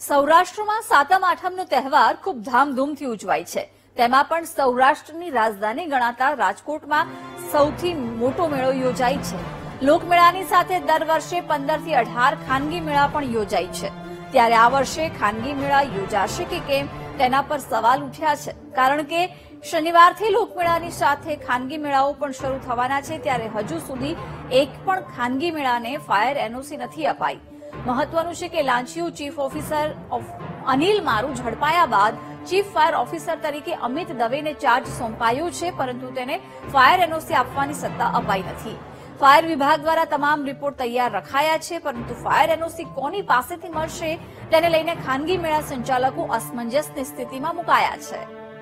સૌરાષ્ટ્રમાં સાતમ આઠમનો તહેવાર ખૂબ ધામધૂમથી ઉજવાય છે। તેમાં પણ સૌરાષ્ટ્રની રાજધાની ગણાતા રાજકોટમાં સૌથી મોટો મેળો યોજાય છે। લોકમેળાની સાથે દર વર્ષે 15 થી 18 ખાનગી મેળા પણ યોજાય છે। ત્યારે આ વર્ષે ખાનગી મેળા યોજાશે કે કેમ તેના પર સવાલ ઉઠ્યા છે, કારણ કે શનિવારથી લોકમેળાની સાથે ખાનગી મેળાઓ પણ શરૂ થવાના છે। ત્યારે હજુ સુધી એક પણ ખાનગી મેળાને ફાયર એનઓસી નથી અપાઈ। મહત્વનું છે કે લાંચિયું ચીફ ઓફિસર અનિલ મારુ ઝડપાયા બાદ ચીફ ફાયર ઓફિસર તરીકે અમિત દવેને ચાર્જ સોંપાયો છે, પરંતુ તેને ફાયર એનઓસી આપવાની સત્તા અપાઈ નથી। ફાયર વિભાગ દ્વારા તમામ રિપોર્ટ તૈયાર રખાયા છે, પરંતુ ફાયર એનઓસી કોની પાસેથી મળશે તેને લઈને ખાનગી મેળા સંચાલકો અસમંજસની સ્થિતિમાં મુકાયા છે।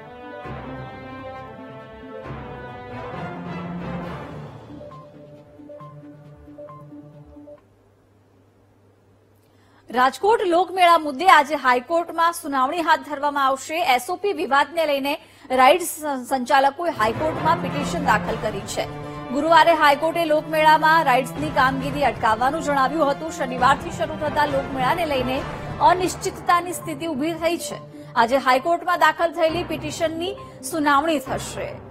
રાજકોટ લોકમેળા મુદ્દે આજે હાઈકોર્ટમાં સુનાવણી હાથ ધરવામાં આવશે। એસઓપી વિવાદને લઈને રાઇડ્સ સંચાલકોએ હાઈકોર્ટમાં પિટિશન દાખલ કરી છે। ગુરુવારે હાઈકોર્ટે લોકમેળામાં રાઇડ્સની કામગીરી અટકાવવાનું જણાવ્યું હતું। શનિવારથી શરૂ થતા લોકમેળાને લઈને અનિશ્ચિતતાની સ્થિતિ ઉભી થઈ છે। આજે હાઈકોર્ટમાં દાખલ થયેલી પિટિશનની સુનાવણી થશે।